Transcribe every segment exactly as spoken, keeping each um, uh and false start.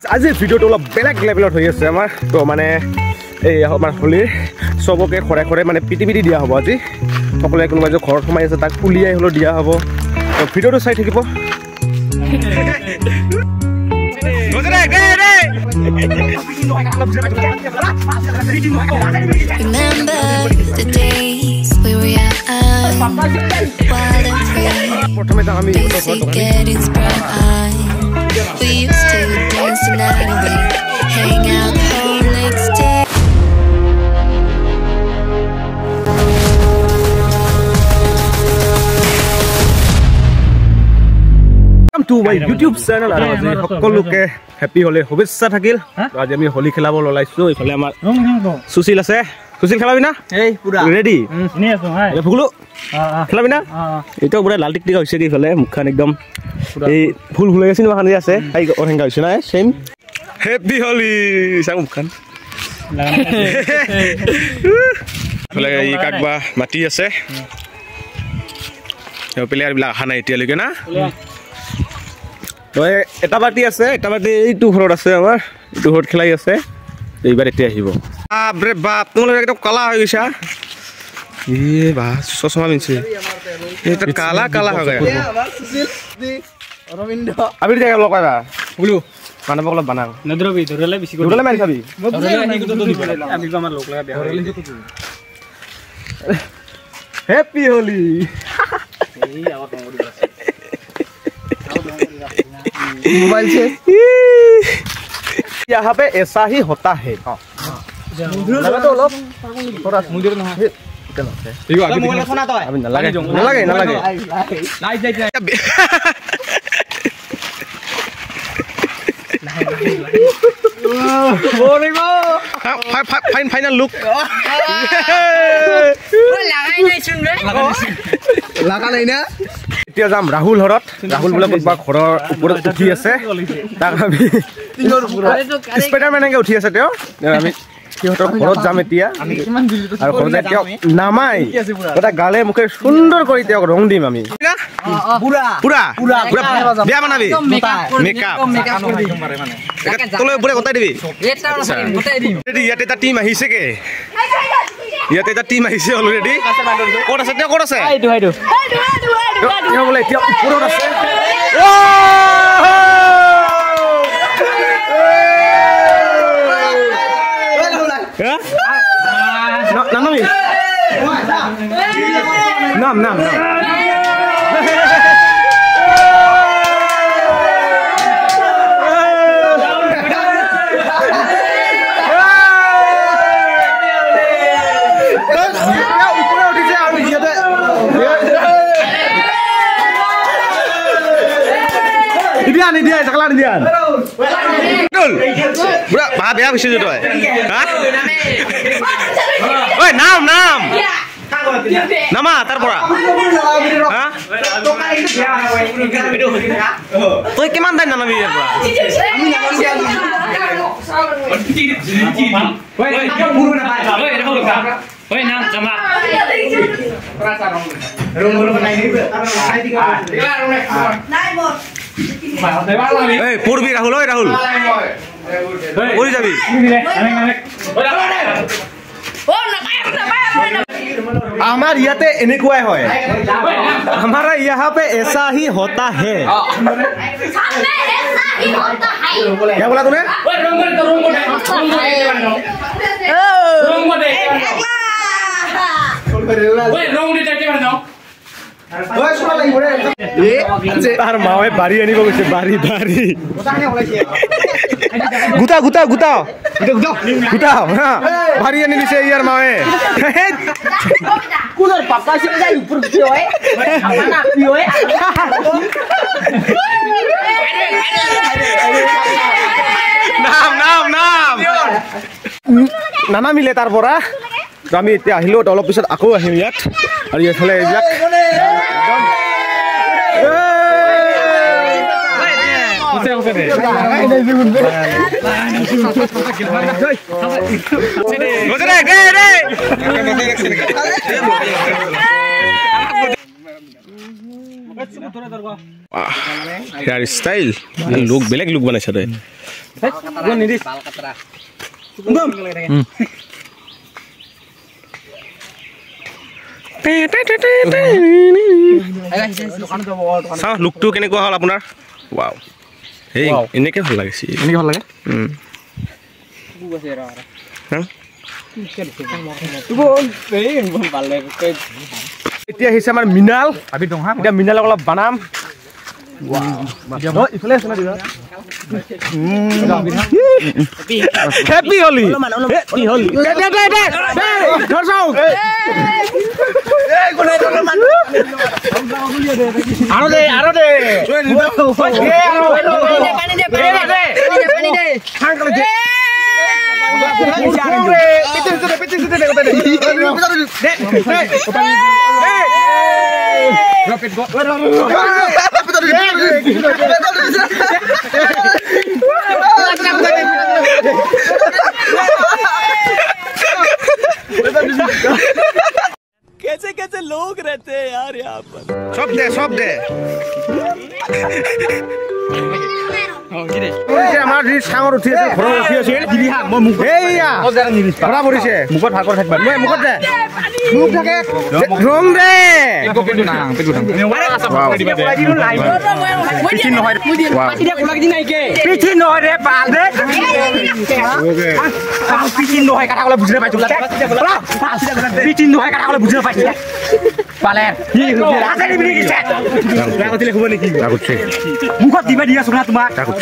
আজি ভিডিঅ'টো অলপ বেলেগ লেভেলত হৈ আছে আমাৰ তো মানে এই আমাৰ হোলীৰ চবকে খৰে খৰে মানে পিটি পিটি দিয়া হ'ব আজি সকলোৱে কোনোবাই যে ঘৰত সোমাই আছে তাক উলিয়াই হ'লেও দিয়া হ'ব তো ভিডিঅ'টো চাই থাকিব প্ৰথমে যাম আমি We used to dance the night away, hang out the whole next day. Welcome to my YouTube channel. Aru aji hokoloke happy holi shubhechcha thakil. Aji ami holi khelabo lolaisu. Ifale amar Susil ase. Susil khelabi na? Hey, pura. Ready? Ni aso hai. Ele phugulu. খেলাবি না এটা পুরা লাল টিকটিকা হইছে কি ফলে মুখখান একদম এই ফুল ফুল গেছে না খান আছে আই ওরেঙ্গা হইছে না সেম হ্যাপি হোলি সাং মুখখান ফলে এই কাকবা মাটি আছে এই প্লেয়ার বিলা খানা এতিয়া লগে না ওই এটা বাটি আছে এটা বাটি এইটু ঘৰত আছে আমাৰ এইটু ঘৰত খেলাই আছে এইবাৰ এতিয়া আহিব বাপ ৰে বাপ তোমালোক একদম কলা হৈ গৈছা ये बात सोचमा मिनसे ये तो काला काला हो गया सुशील दी अरविंद अभी जगह लोग आया बोलो खाना पकड़ बना नदरो भी धरले बेसी को धरले मार खाबी धरले नहीं को तो नहीं पड़े अभी तो हमार लोग लगा बियाह हैप्पी होली यही आवा मोबाइल से यहाँ पे ऐसा ही होता है हां लगा तो लोग थोड़ा मुझे ना Iyo abi mobile phone ato hai abi na lage na lage na lage lai jai jai Bole go fine final look lagai nai sunbe laga nai na এতিয়া যাম রাহুল হৰত রাহুল বলে কতবা ঘৰৰ ওপৰত উঠি আছে তাক আমি তিনৰ ওপৰত স্পাইডাৰম্যান কে উঠি আছে তেও আমি কিহতৰ ঘৰত যাম এতিয়া আৰু ঘৰত এতিয়া নামাই এটা গালে মুখে সুন্দৰ কৰি তেওঁক ৰং দিম আমি পুৰা পুৰা পুৰা বিয়া বনাবি মেকআপ মানে তলৈ পুৰা গতাই দিবি এটা গতাই দিম ইয়াতে এটা টিম আহিছে কে ইয়াতে এটা টিম আহিছে অলৰেডি কোন আছে তেওঁ কোন আছে এইটো এইটো এইটো বলে এতিয়া ওপৰত আছে ও Nam nam nam nam nam Idian idian sakalan idian betul budak bah biar bisa tu hah oi nam nam nama tarpora hah toi keman dan nama biar pura oi buru na oi rahul oi nam jama rong rong naik ni naik bot Hey, purbi Rahul, oi Rahul. Puri jabi. हमार यहाँ पे इनकुआ है हमारा यहाँ पे ऐसा ही होता है क्या बोला तूने তার মাৱে বাড়ি আনিব গৈছে বাড়ি বাড়ি গুটা গুটা গুটা গুটা হ্যাঁ বাড়ি আনি দিছে ইয়ার মাৱে কুলার পাপা সে যাই উপর কি হয় না কি হয় নাম নাম নাম নানা মিলে তাৰ পৰা আমি এতিয়া আহিলো অলপ পিছত আকৌ আহিম ইয়াত আৰু এইফালে এইবিলাক यार स्टाइल लोग बेलेग लोग बनाइছে গো নিদিছ বাল কাটৰা চাওঁ লুকটো কেনেকুৱা হ'ল আপোনাৰ ৱাও এই এনেকৈ ভাল লাগিছে এনেকৈ ভাল লাগে এতিয়া আহিছে আমাৰ মিনাল এতিয়া মিনালক অলপ বানাম ইফালে আছে না দিবা হেপি হলি হেপি হলি দে দে দে দে ধৰ যাও এই কোনে কোনে মান আৰো দে আৰো দে পানী দে পানী দে পানী দে খান করে দে পিছে পিছে দে দে দে Drop it, go. कैसे कैसे लोग रहते हैं यार यहाँ पर सब दे सब दे আমাৰ ৰিচ সাঙৰ উঠি আছে ঘৰৰ উঠি আছে দিলিহা মই মুখ এইয়া ওজাৰা নিৰিছ ধৰা পৰিছে মুখত ভাগৰ থাকিবা মই মুখত দে মুখ থাকে ৰং দে একো পেটু না পেটু না পিঠি নহয় পাটিয়া কোলা কি নাই কে পিঠি নহয় ৰে পাল দে পিঠি নহয় কথা কলে বুজি নাপাইছো পিঠি নহয় কথা কলে বুজি নাপাইছো পালে কি আছে নি বিকি ছে লাগতিলে খুব নেকি লাগছে মুখত দিবা দিয়া শুনা তোমাক লাগছে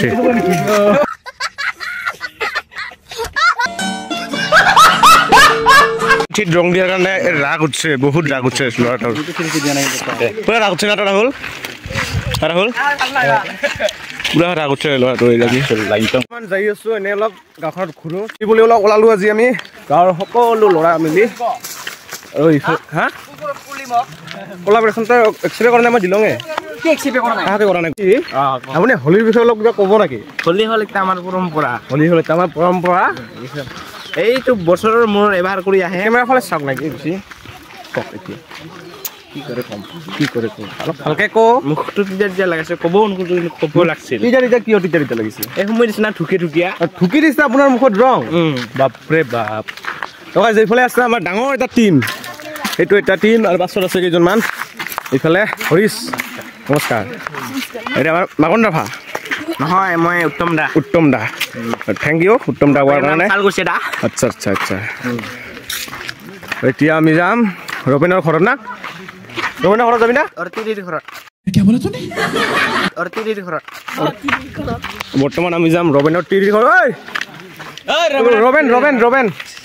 ঠিক রং দিয়ার কারণে রাগ উঠছে বহুত রাগ উঠছে লড়াটার পুরা রাগ উঠছে না রাহুল রাহুল পুরা রাগ উঠছে লড়াটো লাগি লাইনমান যাই আছো এনে অলপ গাঁৱত ঘূৰো কি বুলি অলপ ওলালো আজি আমি গাঁৱৰ সকলো ল'ৰা মিলি আৰু হা কোলাবৰেশ্যনটা এক্সৰে কৰা নাই মই দিলঙে কি এক্সৰে কৰা নাই কাহাতে কৰা নাই কি আপুনি হোলীৰ বিষয়ে অলপ কিবা ক'ব নেকি হোলী হ'ল এটা আমাৰ পৰম্পৰা হোলী হ'ল এটা আমাৰ পৰম্পৰা এইটো বছৰৰ মোৰ এবাৰ কৰি আহে কেমেৰা ফালে চাওক নাকি বেছি কওক এতিয়া কি কৰে কম কি কৰে কম অলপ ভালকে কওঁ মুখটো তেতিয়া তেতিয়া লাগিছে ক'ব অনুকূল ক'ব লাগিছিল তেতিয়া তেতিয়া কিয় তেতিয়া তেতিয়া লাগিছিল এই সময় নিচিনা ঠুকি ঠুকিয়া ঠুকি দিছে আপোনাৰ মুখত ৰং বাপৰে বাপ টকা যেইফালে আছে আমাৰ ডাঙৰ এটা টিম এইটো এটা টিম আৰু পাছত আছে কেইজনমান এইফালে হৰিশ নমস্কাৰ এটা আমাৰ মাকন ৰাভা নহয় মই উত্তম দা উত্তম দা থেংক ইউ উত্তম দা কোৱাৰ কাৰণে আচ্ছা আচ্ছা আচ্ছা এতিয়া আমি যাম ৰবিনৰ ঘৰত না ৰবিনৰ ঘৰত যাবি না অৰ্তিৰিৰ ঘৰত কি বলে তুমি অৰ্তিৰিৰ ঘৰত বৰ্তমান আমি যাম ৰবিনৰ তিৰিৰ ঘৰত ঐ ৰবেন ৰবেন ৰবেন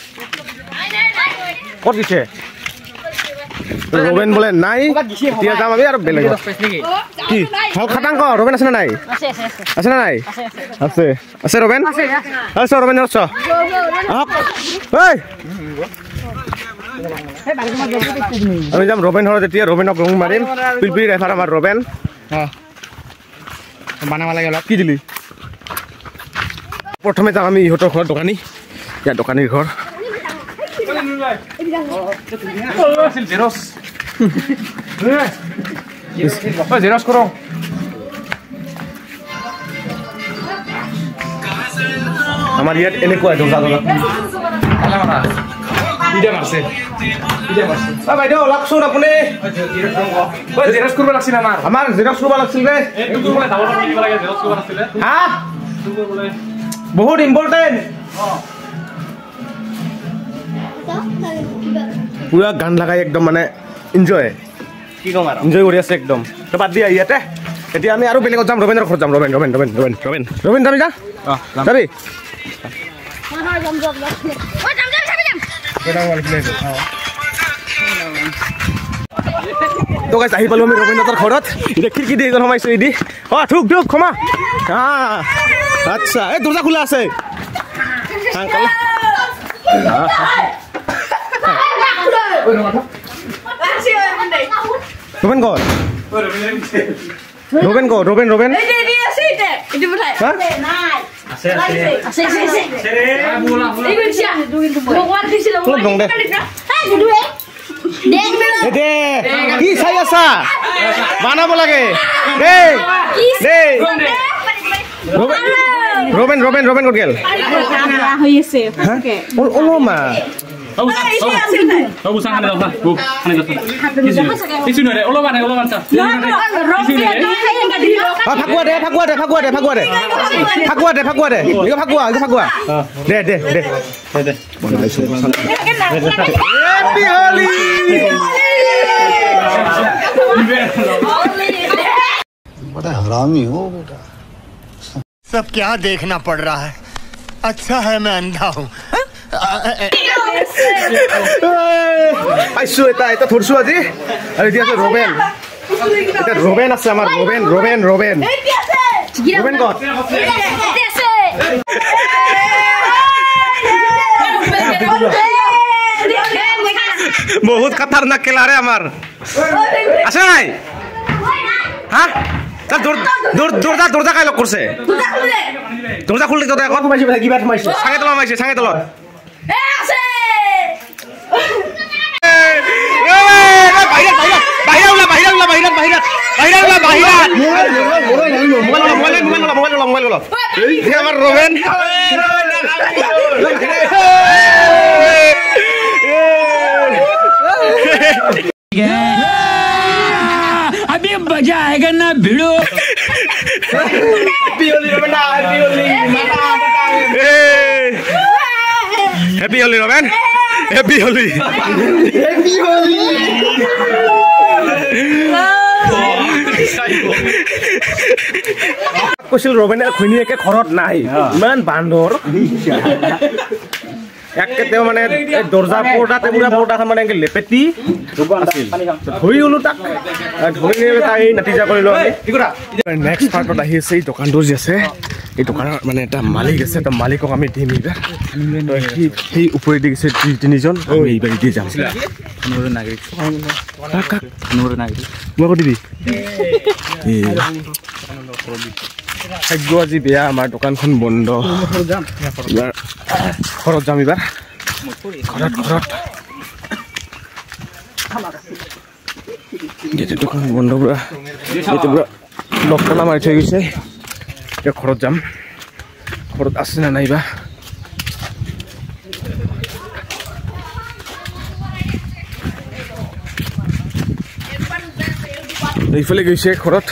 ক'ত দিছে ৰবেন বলে নাই এতিয়া যাম আমি আৰু বেলেগ কি ভাল খাটাংক ৰবেন আছে না নাই আছে না নাই আছে আছে ৰবেন আছে ৰবেন আছে আপ ঐ আমি যাম ৰবেন ঘৰত এতিয়া ৰবেনক ৰং মাৰিম পিলপিলি ৰেফাৰ আমাৰ ৰবেন বানাব লাগে অলপ কি দিলি প্ৰথমে যাম আমি ইহঁতৰ ঘৰত দোকানী ইয়াৰ দোকানীৰ ঘৰ জেৰক্স জেৰক্স কৰো আমাৰ ইয়াত এনেকুৱা দৰ্জা দৰ্জা বাইদেউ ওলাকচোন আপুনি জেৰক্স কৰিব লাগিছিল আমাৰ আমাৰ জেৰক্স কৰিব লাগিছিল ৰে হা বহুত ইম্পৰ্টেণ্ট পুৰা গান লগাই একদম মানে এনজয় কি কম আৰু এনজয় কৰি আছে একদম তো বাদ দিয়া ইয়াতে এতিয়া আমি আৰু বেলেগত যাম ৰবেনৰ ঘৰত যাম ৰবেন ৰবেন ৰবেন ৰবেন ৰবেন ৰবেন যাবি যা যাবি তো গাইছ আহি পালো আমি ৰবীন্দ্ৰনাথৰ ঘৰত এতিয়া খিৰিকী দি এজন সোমাইছো এদি অ ঠুক ঠুক ক্ষমা আচ্ছা এই দৰ্জা খোলা আছে রোবেন কর রোবেন কর রোবেন রোবেন কি চাই আছা বানাব লাগে ৰবেন ৰবেন ৰবেন ক'ত গেল হৈ আছে ফকে ওলো মা Oh, oh, oh, sangat dah, bu, sangat dah. Isu, isu ni ada, olah mana, olah mana. Ah, fakua deh, fakua deh, fakua deh, fakua deh, fakua deh, fakua deh. Ini fakua, ini fakua. Deh, deh, deh, deh. Happy Holi. बड़ा हरामी हो बेटा सब क्या देखना पड़ रहा है अच्छा है मैं अंधा हूँ আইছো এটা এটা ধরছো আজি আর দিয়া আছে রবেন এটা রবেন আছে আমার রবেন রবেন রবেন রবেন কত বহুত খতরনাক খেলা রে আমার আছে নাই হ্যাঁ তা দূর দূর দরজা দরজা কাই লক করছে দরজা খুললি তো এখন মাইছে কি বাত মাইছে সাঙ্গে তলা মাইছে সাঙ্গে তলা এ আছে এ বাইরে বাইরে বাইরে উলা বাইরে উলা বাইরে বাইরে বাইরে উলা বাইরে mobile mobile mobile mobile mobile mobile এই আমার রবেন अभी मजा आएगा ना भिड़ो हैप्पी होली रबन हैप्पी होली हैप्पी होली रबन हैप्पी होली हैप्पी होली কৈছিল ৰবেনে খুনিয়েকে ঘৰত নাই ইমান বান্দৰ একে তেওঁ মানে দরজা পর্দা টেবুলা পর্দাখন মানে লেপেটি আছিল ধৰি গলো তাক ধৰি নিয়ে তাই নতিজা কৰিলো আমি নেক্সট পাৰ্টত আহি আছে এই দোকানটো যে আছে এই দোকানৰ মানে এটা মালিক আছে এটা মালিকক আমি দিম এইবাৰ সেই ওপৰে দি গৈছে দুই তিনিজন আমি এইবাৰ দি যাম Nur naik, কাক nur naik. মই কৈ দিবি ভাগ্য আজি বেয়া আমাৰ দোকানখন বন্ধ এইবাৰ ঘৰত যাম এইবাৰ ঘৰত ঘৰত যেতিয়া দোকান বন্ধ পুৰা এতিয়া পুৰা লক তালা মাৰি থৈ গৈছে এতিয়া ঘৰত যাম ঘৰত আছে না নাইবা এইফালে গৈছে ঘৰত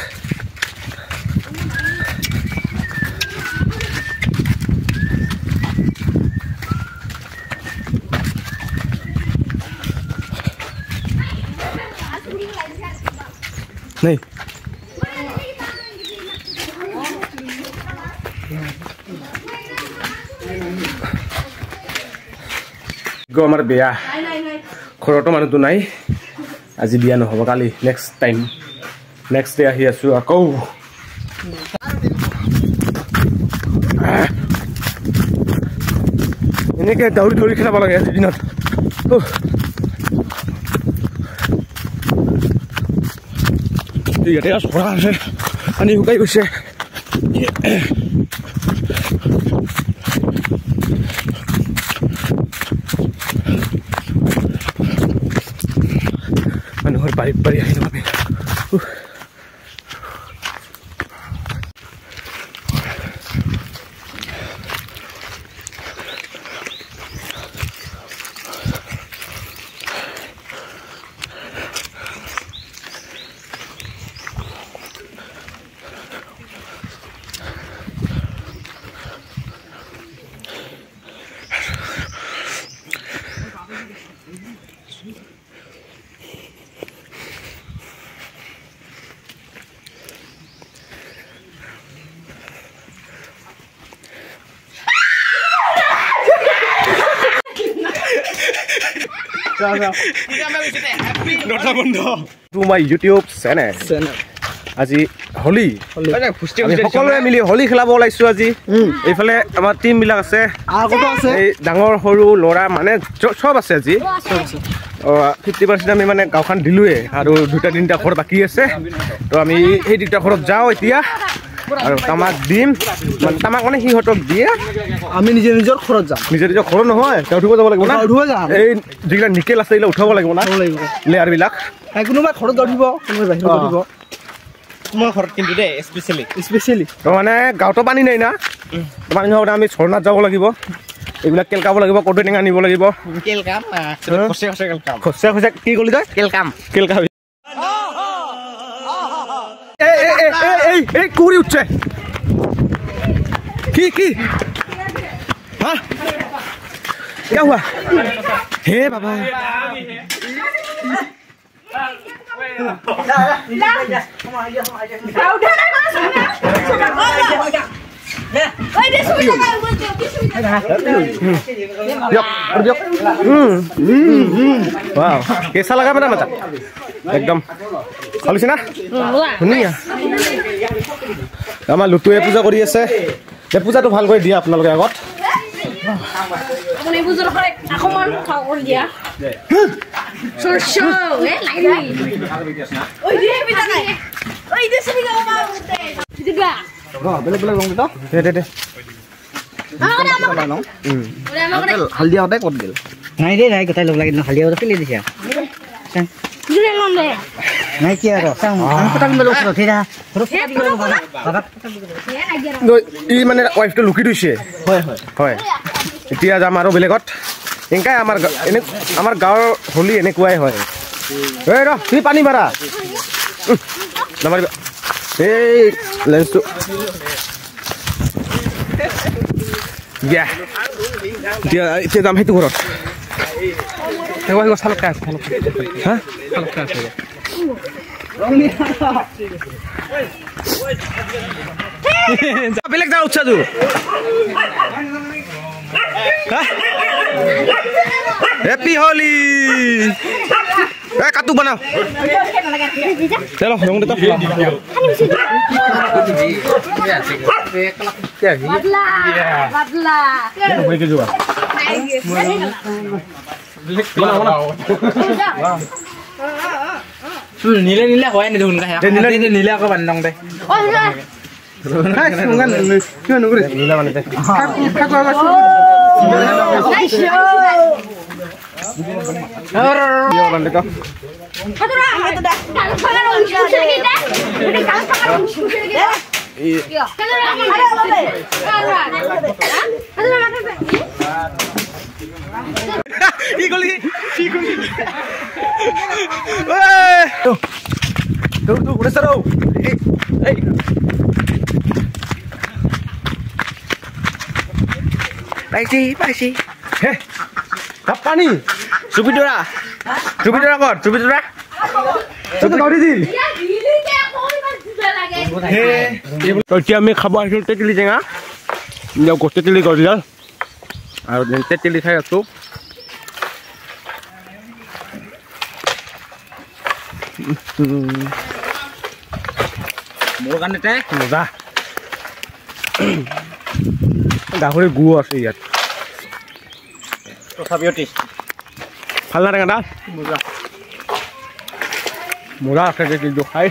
नहीं गो हमार बिया घरतो मानुतो নাই আজি বিয়া নহব কালি নেক্সট টাইম নেক্সট ডে আহি আছো আকৌ এনেকে দৌৰি দৌৰি খেলাব লাগে আজি দিনত ইয়াতে আছো পৰা আছে পানী শুকাই গৈছে মানুহৰ বাৰী বাৰী আহি যাবি to my YouTube channel. আজি হোলি সকলোৱে মিলি হোলি খেলাব ওলাইছো আজি এইফালে আমাৰ টিম বিলাক আছে এই ডাঙৰ সৰু ল'ৰা মানে সব আছে আজি ফিফটি পাৰ্চেণ্ট আমি মানে গাঁওখন দিলোৱে আৰু দুটা তিনিটা ঘৰ বাকী আছে তো আমি সেই দুটা ঘৰত যাওঁ এতিয়া আৰু তামাক দিম মানে তামাক মানে সিহঁতক দিয়ে আমি নিজে নিজৰ ঘৰত যাম নিজে নিজৰ ঘৰ নহয় তেওঁ উঠিব যাব লাগিব না উঠিব যাম এই যিগিলা নিকেল আছে এইবিলাক উঠাব লাগিব না লেয়াৰবিলাক কোনোবা ঘৰত উঠিব কোনোবা বাহিৰত উঠিব তোমাৰ ঘৰত কিন্তু দে স্পেশালি স্পেশালি তো মানে গাঁৱতো পানী নাই না পানী নহওঁতে আমি ঝৰ্ণাত যাব লাগিব এইবিলাক কেলকাব লাগিব কদৈ টেঙা নিব লাগিব কেলকাম খসে খসে কেলকাম খচে খচে কি ক'লি তই কেলকাম কেলকাবি এই এই এই এই এই কুৰি উঠছে কি কি হা क्या हुआ हे बाबा वाह कैसा लगा मेरा मजा एकदम খালিছে না ধুনীয়া আমাৰ লুটুৱে পূজা কৰি আছে এই পূজাটো ভাল কৰি দিয়া আপোনালোকে আগত আপুনি বুজৰ কৰে আকমান খাও কৰি দিয়া সরষো এ লাগি ওই দে বিটা নাই ওই দে সবি গাও মা উঠে দিবা ৰ বেলেগ বেলেগ ৰং দিতা দে দে দে আরে আমাক বানো হুম ওরে আমাক হালদিয়া হতে কত গেল নাই রে নাই কথাই লগ লাগি হালদিয়া হতে ফেলে দিছা জুরে নন্দে নাই কি আর সাম আমি কথা বলবো রথিরা রথিরা দি গলো বাবা বাবা ই মানে ওয়াইফটো লুকি দিছে হয় হয় হয় এতিয়া যাম আৰু বেলেগত এনেকাই আমাৰ এনে আমাৰ গাঁৱৰ হোলি এনেকুৱাই হয় এই ৰ তুই পানী মাৰা নামাৰিবা এই লেন্সটো দিয়া দিয়া এতিয়া যাম সেইটো ঘৰত এবাৰ গছ চালক আছে হা চালক আছে বেলেগ যা উৎসাহটো हैप्पी होली ए काटू बनाओ चलो रंग देता बदला बदला भाई के जुआ नीले नीले होय नि दुन का नीले नीले को बंदंग दे हाय सुंगन क्यों नुगरे नीला बनते खा खा और ये बंद का हतरा हतरा काल फगर उछे गिटा ये काल फगर उछे गिटा ये हतरा अरे बाबे हतरा माथे ई गोली ई गोली ओए तो तो तो उड़े सरो ए पाइसी पाइसी हे पानी सुबिदरा सुबिदरा कर सुबिदरा सुबिदरा गाड़ी दिल या ढीली के कोई मत जुदा लगे हे तो क्या मैं खाबो आइल तेतली जेंगा यो को तेतली कर दिया और तेतली खाइ आछो मोर कानेते मजा গাহৰি গু আছে ইয়াত তথাপিও টেস্ট ভাল না টেঙা মজা মজা আছে কিন্তু খাই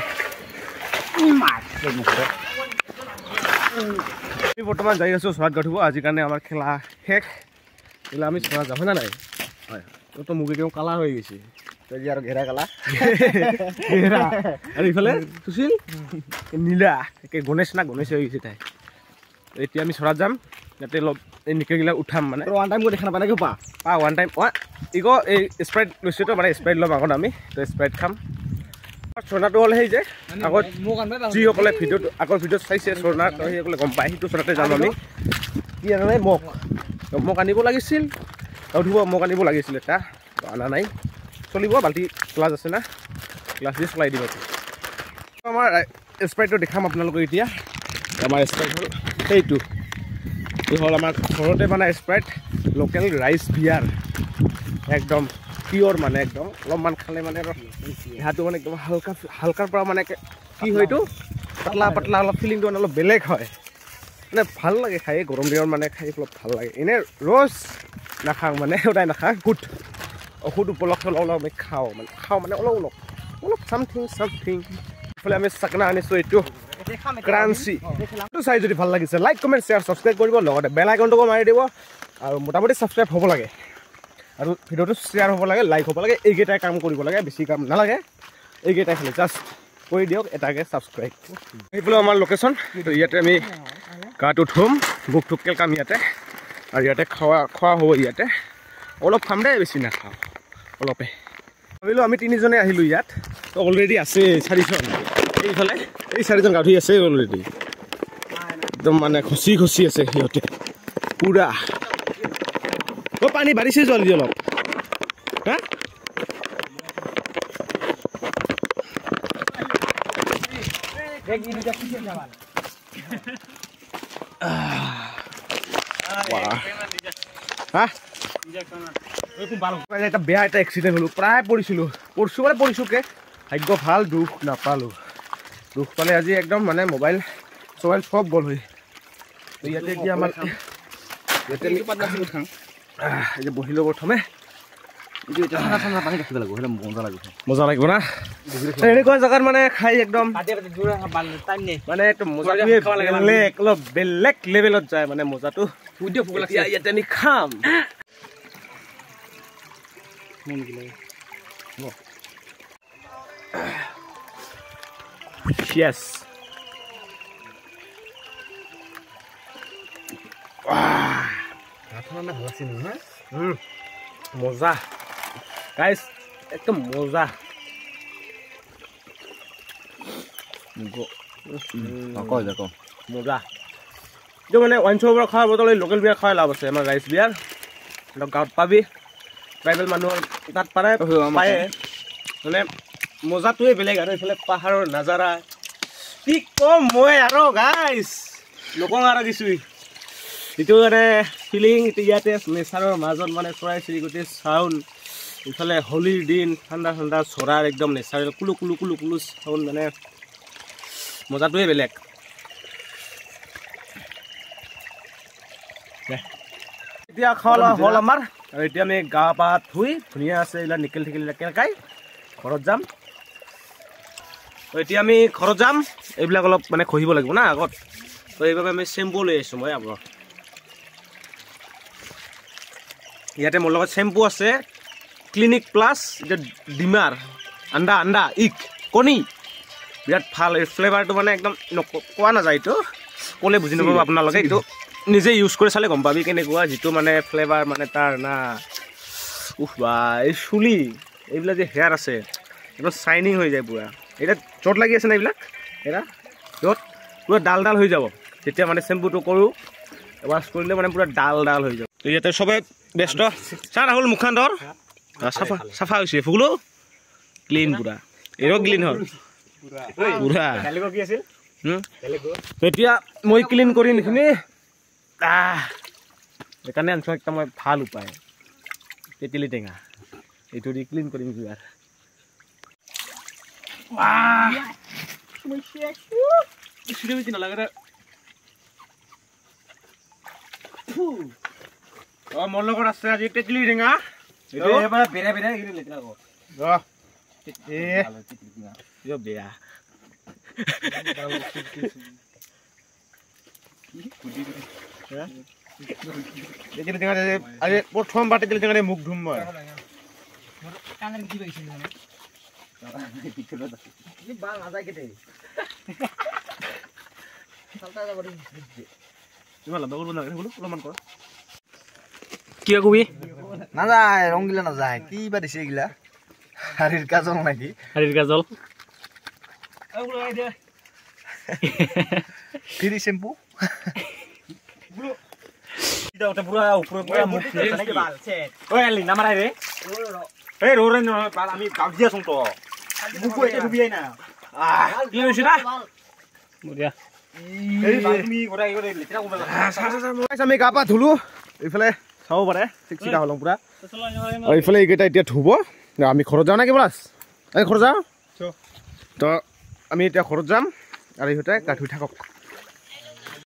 আমি বৰ্তমান যাই আছো চৰাত গাঠিব আজিৰ কাৰণে আমাৰ খেলা শেষ এলা আমি চৰাত যাব না নাই হয় তো মুগি কেও কালা হৈ গৈছে তই আৰু ঘেৰা কালা ঘেৰা আৰু ইফালে সুশীল নীলা একে গণেশ না গণেশ হৈ গৈছে তাই এতিয়া আমি চৰাত যাম যাতে অলপ এই নিকেগিলা উঠাম মানে ওৱান টাইম কৰি দেখা নাপায় নেকি পা পা ওৱান টাইম ইগো এই স্প্ৰাইট লৈছোঁ তো মানে স্প্ৰাইট ল'ম আগত আমি তো স্প্ৰাইট খাম চৰণাটো হ'ল সেই যে আগত যিসকলে ভিডিঅ'টো আগৰ ভিডিঅ'ত চাইছে চৰণা সেইসকলে গম পায় সেইটো চৰণাতে যাম আমি কি আনা মগ মগ আনিব লাগিছিল আৰু ধুব মগ আনিব লাগিছিল এটা অনা নাই চলিব বাল্টি গ্লাছ আছে না গ্লাছ দি চলাই দিব আমাৰ স্প্ৰাইটটো দেখাম আপোনালোকে এতিয়া আমাৰ স্প্ৰাইট হ'ল সেইটো এই হ'ল আমাৰ ঘৰতে মানে স্প্ৰাইট লোকেল ৰাইচ বিয়াৰ একদম পিয়ৰ মানে একদম অলপমান খালে মানে দেহাটো মানে একদম হালকা হালকাৰ পৰা মানে কি হয়তো পাতলা পাতলা অলপ ফিলিংটো মানে অলপ বেলেগ হয় মানে ভাল লাগে খাই গৰম দিনত মানে খাই অলপ ভাল লাগে এনেই ৰ'জ নাখাওঁ মানে সদায় নাখাওঁ ঔষধ ঔষধ উপলক্ষে অলপ অলপ আমি খাওঁ মানে খাওঁ মানে অলপ অলপ অলপ চামথিং চামথিং এইফালে আমি চাকনা আনিছোঁ এইটো ক্ৰাঞ্চি এইটো চাই যদি ভাল লাগিছে লাইক কমেণ্ট শ্বেয়াৰ ছাবস্ক্ৰাইব কৰিব লগতে বেল আইকনটোকো মাৰি দিব আৰু মোটামুটি ছাবস্ক্ৰাইব হ'ব লাগে আৰু ভিডিঅ'টো শ্বেয়াৰ হ'ব লাগে লাইক হ'ব লাগে এইকেইটাই কাম কৰিব লাগে বেছি কাম নালাগে এইকেইটাই খালি জাষ্ট কৰি দিয়ক এটাকে ছাবস্ক্ৰাইব এইফালে আমাৰ লোকেশ্যন ইয়াতে আমি গাটো ধুম বুক টুকেল কাম ইয়াতে আৰু ইয়াতে খোৱা খোৱা হ'ব ইয়াতে অলপ খাম দেই বেছি নাখাওঁ অলপে ভাবিলোঁ আমি তিনিজনে আহিলোঁ ইয়াত তো অলৰেডি আছে চাৰিজন এইফালে এই চাৰিজন গা ধুই আছে অলৰেডি একদম মানে খচি খচি আছে সিহঁতে পুৰা অ' পানী বাঢ়িছে জলদি অলপ হা এটা বেয়া এটা এক্সিডেণ্ট হ'লো প্ৰায় পৰিছিলোঁ পৰিছোঁ মানে পৰিছোঁকে ভাগ্য ভাল দুখ নাপালোঁ দুখ পালে আজি একদম মানে মোবাইল চবাইল চব গ'ল হৈ ইয়াতে এতিয়া আমাৰ ইয়াতে এই যে বহিলোঁ প্ৰথমে মজা লাগিব না এনেকুৱা জেগাত মানে খাই একদম মানে একদম মজাটোৱে বেলেগ অলপ বেলেগ লেভেলত যায় মানে মজাটো ইয়াতে আমি খাম Yes. মজা গাইজ একদম মজা মজা এইটো মানে ৱাইন শ্বপৰ পৰা খোৱাৰ বদলে লোকেল বিয়াৰ খোৱাই লাভ আছে আমাৰ ৰাইচ বিয়াৰ গাঁৱত পাবি ট্ৰাইবেল মানুহৰ তাত পাৰে পায়ে মানে মজাটোৱে বেলেগ আৰু এইফালে পাহাৰৰ নাজাৰা কি কম মই আৰু গাইজ লোকক আৰু দিছোঁ এইটো মানে ফিলিং ইয়াতে নেচাৰৰ মাজত মানে চৰাই চিৰিকটিৰ চাউণ্ড ইফালে হোলীৰ দিন ঠাণ্ডা ঠাণ্ডা চৰাৰ একদম নেচাৰেল কুলু কুলু কুলু কুলু চাউণ্ড মানে মজাটোৱে বেলেগ এতিয়া খোৱা হ'ল আমাৰ আৰু এতিয়া আমি গা পা ধুই ধুনীয়া আছে এইবিলাক নিকেল টিকেল কেনেকাই ঘৰত যাম তো এতিয়া আমি ঘৰত যাম এইবিলাক অলপ মানে ঘঁহিব লাগিব না আগত তো এইবাবে আমি চেম্পু লৈ আহিছোঁ মই আপোনাৰ ইয়াতে মোৰ লগত চেম্পু আছে ক্লিনিক প্লাছ এতিয়া ডিমাৰ আণ্ডা আণ্ডা ইক কণী বিৰাট ভাল এই ফ্লেভাৰটো মানে একদম কোৱা নাযায় এইটো ক'লে বুজি নাপাব আপোনালোকে এইটো নিজে ইউজ কৰি চালে গম পাবি কেনেকুৱা যিটো মানে ফ্লেভাৰ মানে তাৰ না উফ বা এই চুলি এইবিলাক যে হেয়াৰ আছে একদম চাইনিং হৈ যায় পুৰা এতিয়া চট লাগি আছে না এইবিলাক এৰা য'ত পুৰা ডাল ডাল হৈ যাব যেতিয়া মানে চেম্পুটো কৰোঁ ৱাছ কৰিলে মানে পুৰা ডাল ডাল হৈ যাব তো ইয়াতে চবে ব্যস্ত চা ৰাহুল মুখখন ধৰ চাফা চাফা হৈছে ফুলো ক্লিন পুৰা এৰো ক্লিন হ'ল পুৰা এতিয়া মই ক্লিন কৰিম এইখিনি সেইকাৰণে আনিছোঁ একটা মই ভাল উপায় তেতেলী টেঙা এইটো দি ক্লিন কৰিম কিবা মোৰ লগত আছে আজি তেতেলী টেঙা বেয়া প্ৰথমবাৰ তেতেলী টেঙা মুখ ধুম মই কিয় কবি নাযায় ৰং গিলা নাযায় কি বা দিছে এইগিলা হাৰিৰ কাজল নাকি হাৰিৰ কাজল ফ্ৰী চেম্পু আমি গা পা ধুলো এইফালে চাব পাৰে ঠিক চিধা হলং পুৰা এইফালে এইকেইটা এতিয়া ধুব আমি ঘৰত যাওঁ না কি বলাছ আমি ঘৰত যাওঁ তো আমি এতিয়া ঘৰত যাম আৰু ইহঁতে গা ধুই থাকক